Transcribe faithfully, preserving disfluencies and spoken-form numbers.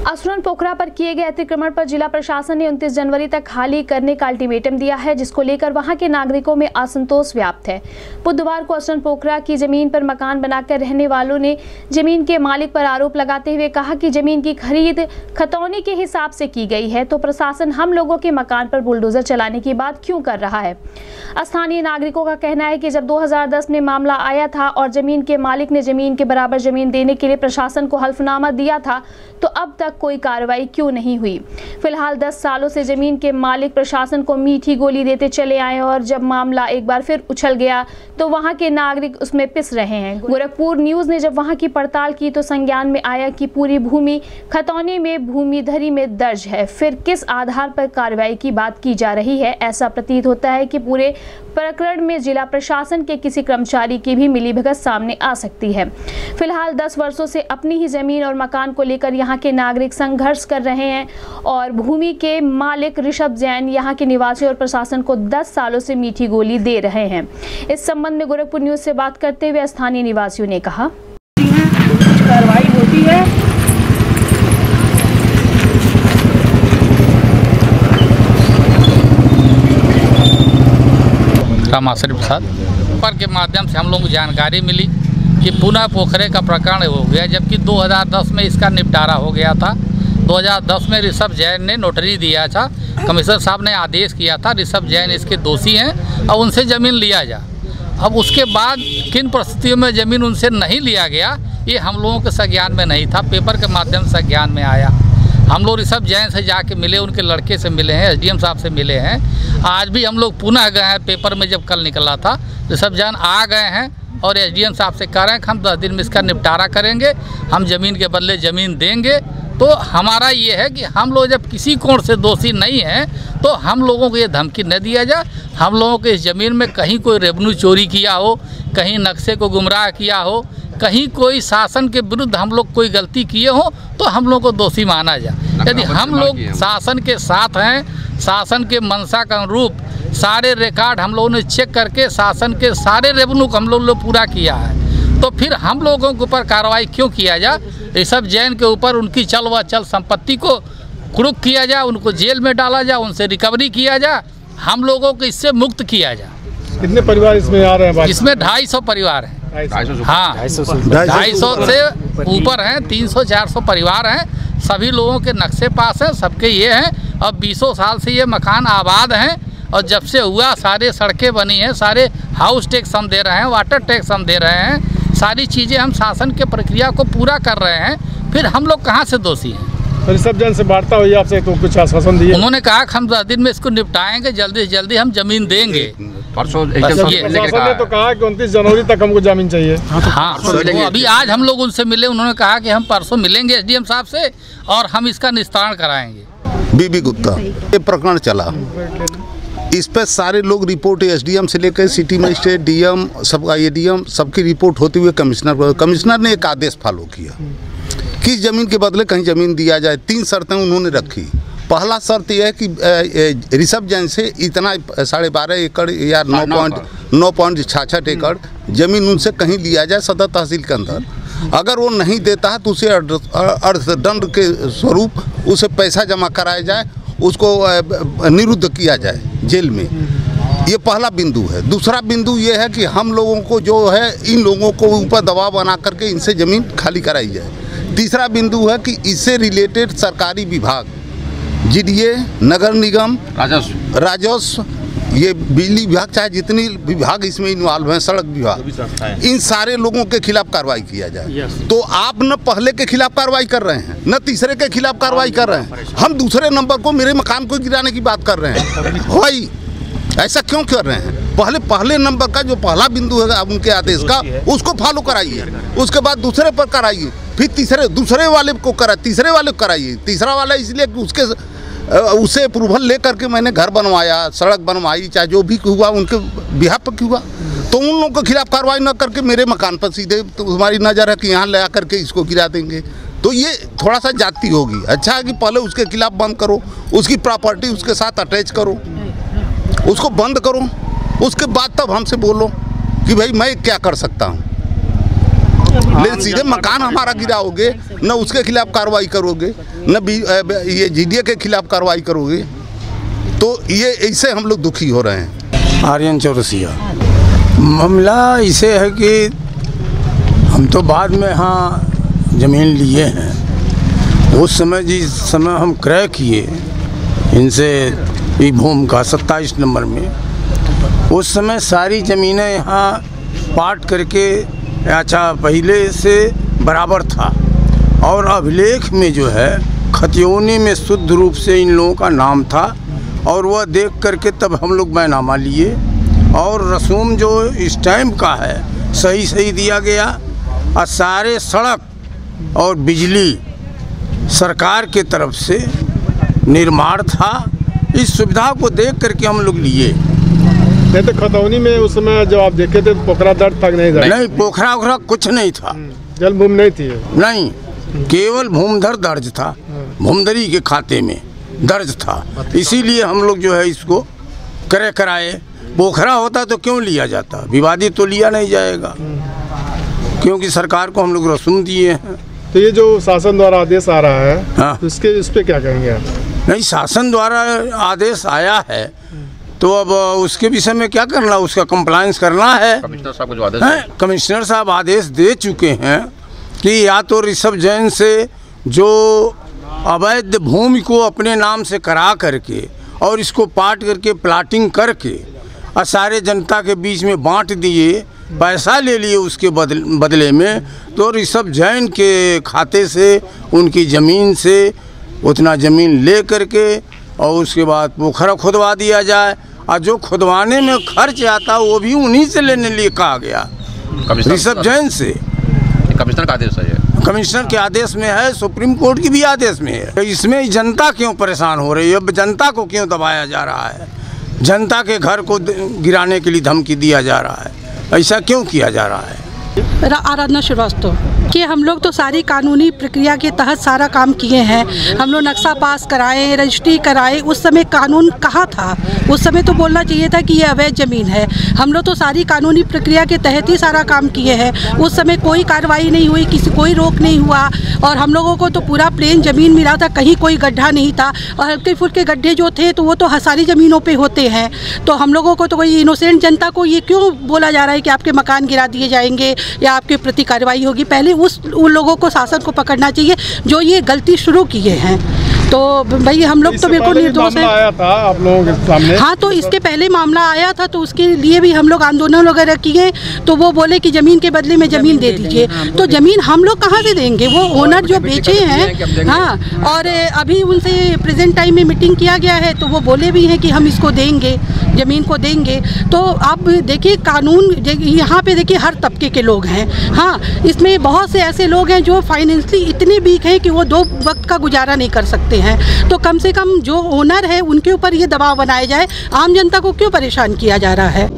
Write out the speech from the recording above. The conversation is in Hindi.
असुरन पोखरा पर किए गए अतिक्रमण पर जिला प्रशासन ने उनतीस जनवरी तक खाली करने का अल्टीमेटम दिया है, जिसको लेकर वहां के नागरिकों में असंतोष व्याप्त है। बुधवार को असुरन पोखरा की जमीन पर मकान बनाकर रहने वालों ने जमीन के मालिक पर आरोप लगाते हुए कहा कि जमीन की खरीद खतौनी के हिसाब से की गई है, तो प्रशासन हम लोगों के मकान पर बुलडोजर चलाने की बात क्यों कर रहा है। स्थानीय नागरिकों का कहना है कि जब दो हजार दस में मामला आया था और जमीन के मालिक ने जमीन के बराबर जमीन देने के लिए प्रशासन को हल्फनामा दिया था, तो अब तक कोई कार्रवाई क्यों नहीं हुई। फिलहाल दस सालों से जमीन के मालिक प्रशासन को मीठी गोली देते चले आए और जब मामला एक बार फिर उछल गया तो वहां के नागरिक उसमें पिस रहे हैं। गोरखपुर न्यूज ने जब वहां की पड़ताल की तो संज्ञान में आया कि पूरी भूमि खतौनी में भूमिधरी में दर्ज है। फिर किस आधार पर कार्रवाई की बात की जा रही है। ऐसा प्रतीत होता है कि पूरे प्रकरण में जिला प्रशासन के किसी कर्मचारी की भी मिलीभगत सामने आ सकती है। फिलहाल दस वर्षों से अपनी ही जमीन और मकान को लेकर यहाँ के नागरिक संघर्ष कर रहे हैं और भूमि के मालिक ऋषभ जैन यहाँ के निवासी और प्रशासन को दस सालों से मीठी गोली दे रहे हैं। इस संबंध में गोरखपुर न्यूज से बात करते हुए स्थानीय निवासियों ने कहा, कार्रवाई होती है। रामाश्री प्रसाद पर के माध्यम से हम लोगों को जानकारी मिली कि पुनः पोखरे का प्रकरण हो गया, जबकि दो हज़ार दस में इसका निपटारा हो गया था। दो हज़ार दस में ऋषभ जैन ने नोटरी दिया था, कमिश्नर साहब ने आदेश किया था ऋषभ जैन इसके दोषी हैं और उनसे ज़मीन लिया जा। अब उसके बाद किन परिस्थितियों में ज़मीन उनसे नहीं लिया गया, ये हम लोगों के संज्ञान में नहीं था। पेपर के माध्यम से संज्ञान में आया। हम लोग ऋषभ जैन से जाके मिले, उनके लड़के से मिले हैं, एसडीएम साहब से मिले हैं। आज भी हम लोग पुनः गए हैं, पेपर में जब कल निकला था ऋषभ जैन आ गए हैं और एसडीएम साहब से कह रहे हैं कि हम दस दिन में इसका निपटारा करेंगे, हम ज़मीन के बदले ज़मीन देंगे। तो हमारा ये है कि हम लोग जब किसी कोण से दोषी नहीं हैं तो हम लोगों को ये धमकी न दिया जाए। हम लोगों के इस ज़मीन में कहीं कोई रेवेन्यू चोरी किया हो, कहीं नक्शे को गुमराह किया हो, कहीं कोई शासन के विरुद्ध हम लोग कोई गलती किए हो तो हम लोग को दोषी माना जाए। यदि हम लोग शासन के साथ हैं, शासन के मंशा के अनुरूप सारे रिकॉर्ड हम लोगों ने चेक करके शासन के सारे रेवेन्यू को हम लोग ने पूरा किया है, तो फिर हम लोगों के ऊपर कार्रवाई क्यों किया जाए। ऋषभ जैन के ऊपर उनकी चल व चल संपत्ति को कुर्क किया जाए, उनको जेल में डाला जाए, उनसे रिकवरी किया जाए, हम लोगों को इससे मुक्त किया जाए। कितने परिवार इसमें आ रहे हैं? इसमें ढाई सौ परिवार हैं। हाँ, ढाई सौ से ऊपर हैं, तीन सौ चार सौ परिवार हैं। सभी लोगों के नक्शे पास हैं, सबके ये हैं। अब बीसों साल से ये मकान आबाद हैं और जब से हुआ सारे सड़कें बनी हैं, सारे हाउस टैक्स हम दे रहे हैं, वाटर टैक्स हम दे रहे हैं, सारी चीज़ें हम शासन के प्रक्रिया को पूरा कर रहे हैं। फिर हम लोग कहाँ से दोषी हैं। ऋषभ जैन से वार्ता हुई आपसे तो कुछ आश्वासन दिए? उन्होंने कहा कि हम दस दिन में इसको निपटाएंगे, जल्दी से जल्दी हम जमीन देंगे। परसों ने तो कहा कि उनतीस जनवरी तक हमको जमीन चाहिए। हाँ, तो अभी आज हम लोग उनसे मिले, उन्होंने कहा कि हम परसों मिलेंगे एसडीएम साहब से और हम इसका निस्तारण कराएंगे। बीबी गुप्ता ये प्रकरण चला, इस पर सारे लोग रिपोर्ट एसडीएम से लेकर सिटी मजिस्ट्रेट, डीएम, सब एडीएम सबकी रिपोर्ट होते हुए कमिश्नर कमिश्नर ने एक आदेश फॉलो किया कि ज़मीन के बदले कहीं ज़मीन दिया जाए। तीन शर्तें उन्होंने रखी। पहला शर्त यह है कि ऋषभ जैन से इतना साढ़े बारह एकड़ या नौ पॉइंट नौ पॉइंट छाछठ एकड़ ज़मीन उनसे कहीं लिया जाए सदर तहसील के अंदर। अगर वो नहीं देता है तो उसे अर्थदंड के स्वरूप उसे पैसा जमा कराया जाए, उसको निरुद्ध किया जाए जेल में। ये पहला बिंदु है। दूसरा बिंदु ये है कि हम लोगों को जो है इन लोगों को ऊपर दबाव बना करके इनसे ज़मीन खाली कराई जाए। तीसरा बिंदु है कि इससे रिलेटेड सरकारी विभाग, जीडीए, नगर निगम, राजस्व राजस्व ये बिजली विभाग, चाहे जितनी विभाग इसमें इन्वॉल्व हैं, सड़क विभाग, इन सारे लोगों के खिलाफ कार्रवाई किया जाए। तो आप न पहले के खिलाफ कार्रवाई कर रहे हैं, न तीसरे के खिलाफ कार्रवाई कर रहे हैं। हम दूसरे नंबर को, मेरे मकान को गिराने की बात कर रहे हैं। भाई ऐसा क्यों कर रहे हैं? पहले पहले नंबर का जो पहला बिंदु है उनके आदेश का, उसको फॉलो कराइए, उसके बाद दूसरे पर कराइए, फिर तीसरे दूसरे वाले को करा तीसरे वाले को कराइए। तीसरा वाला इसलिए कि उसके उसे अप्रूवल ले करके मैंने घर बनवाया, सड़क बनवाई, चाहे जो भी हुआ उनके बिहाफ पर हुआ, तो उन लोगों के खिलाफ कार्रवाई न करके मेरे मकान पर सीधे तो हमारी नज़र है कि यहाँ ले आकर के इसको गिरा देंगे। तो ये थोड़ा सा जाती होगी। अच्छा है कि पहले उसके खिलाफ बंद करो, उसकी प्रॉपर्टी उसके साथ अटैच करो, उसको बंद करो, उसके बाद तब हमसे बोलो कि भाई मैं क्या कर सकता हूँ। लेकिन सीधे मकान हमारा गिराओगे, न उसके खिलाफ कार्रवाई करोगे, न ये जीडीए के खिलाफ कार्रवाई करोगे, तो ये ऐसे हम लोग दुखी हो रहे हैं। आर्यन चौरसिया। मामला इसे है कि हम तो बाद में यहाँ ज़मीन लिए हैं। उस समय जिस समय हम क्रय किए इनसे ई भूमि का सत्ताईस नंबर में, उस समय सारी ज़मीनें यहाँ पाट करके अच्छा पहले से बराबर था, और अभिलेख में जो है खतियोनी में शुद्ध रूप से इन लोगों का नाम था, और वह देख करके तब हम लोग बैनामा लिए, और रसूम जो स्टैम्प का है सही सही दिया गया, और सारे सड़क और बिजली सरकार के तरफ से निर्माण था। इस सुविधा को देख करके हम लोग लिए। नहीं तो खतौनी में उस समय जब आप देखे थे पोखरा दर्ज था नहीं? नहीं, पोखरा ओखरा कुछ नहीं था, जल भूमि नहीं थी, नहीं, केवल भूमिधर दर्ज था, भूमिधरी के खाते में दर्ज था। इसीलिए हम लोग जो है इसको क्रय कराए। पोखरा होता तो क्यों लिया जाता, विवादित तो लिया नहीं जाएगा, क्योंकि सरकार को हम लोग रसूम दिए हैं। तो ये जो शासन द्वारा आदेश आ रहा है, हाँ, तो इसके इस पे क्या कहेंगे आप? नहीं, शासन द्वारा आदेश आया है तो अब उसके विषय में क्या करना, उसका कंप्लायंस करना है। कमिश्नर साहब को जो आदेश है, कमिश्नर साहब आदेश दे चुके हैं कि या तो ऋषभ जैन से जो अवैध भूमि को अपने नाम से करा करके और इसको पाट करके प्लाटिंग करके और सारे जनता के बीच में बांट दिए, पैसा ले लिए उसके बदल बदले में, तो ऋषभ जैन के खाते से उनकी ज़मीन से उतना ज़मीन ले करके और उसके बाद पोखरा खुदवा दिया जाए, और जो खुदवाने में खर्च आता वो भी उन्हीं से लेने लिए कहा गया, ऋषभ जैन से। कमिश्नर का आदेश है, कमिश्नर के आदेश में है, सुप्रीम कोर्ट की भी आदेश में है। इसमें जनता क्यों परेशान हो रही है, जनता को क्यों दबाया जा रहा है, जनता के घर को गिराने के लिए धमकी दिया जा रहा है, ऐसा क्यों किया जा रहा है? आराधना श्रीवास्तव कि हम लोग तो सारी कानूनी प्रक्रिया के तहत सारा काम किए हैं। हम लोग नक्शा पास कराए, रजिस्ट्री कराए, उस समय कानून कहाँ था? उस समय तो बोलना चाहिए था कि ये अवैध ज़मीन है। हम लोग तो सारी कानूनी प्रक्रिया के तहत ही सारा काम किए हैं। उस समय कोई कार्रवाई नहीं हुई, किसी कोई रोक नहीं हुआ, और हम लोगों को तो पूरा प्लेन ज़मीन मिला था, कहीं कोई गड्ढा नहीं था, और हल्के फुल्के गड्ढे जो थे तो वो तो सारी ज़मीनों पर होते हैं। तो हम लोगों को तो कोई इनोसेंट जनता को ये क्यों बोला जा रहा है कि आपके मकान गिरा दिए जाएंगे या आपके प्रति कार्रवाई होगी? पहले उस उन लोगों को शासन को पकड़ना चाहिए जो ये गलती शुरू किए हैं। तो भाई हम लोग तो बिल्कुल निर्दोष हैं। आया था आप लोगों के सामने? हाँ, तो इसके पहले मामला आया था, तो उसके लिए भी हम लोग आंदोलन वगैरह किए, तो वो बोले कि ज़मीन के बदले में ज़मीन दे दीजिए। तो ज़मीन हम लोग कहाँ से देंगे? वो ओनर जो बेचे हैं, हाँ, और अभी उनसे प्रेजेंट टाइम में मीटिंग किया गया है, तो वो बोले भी हैं कि हम इसको देंगे, ज़मीन को देंगे। तो आप देखिए कानून, यहाँ पे देखिए हर तबके के लोग हैं। हाँ, इसमें बहुत से ऐसे लोग हैं जो फाइनेंशियली इतने वीक हैं कि वो दो वक्त का गुजारा नहीं कर सकते हैं। तो कम से कम जो ओनर है उनके ऊपर ये दबाव बनाया जाए, आम जनता को क्यों परेशान किया जा रहा है?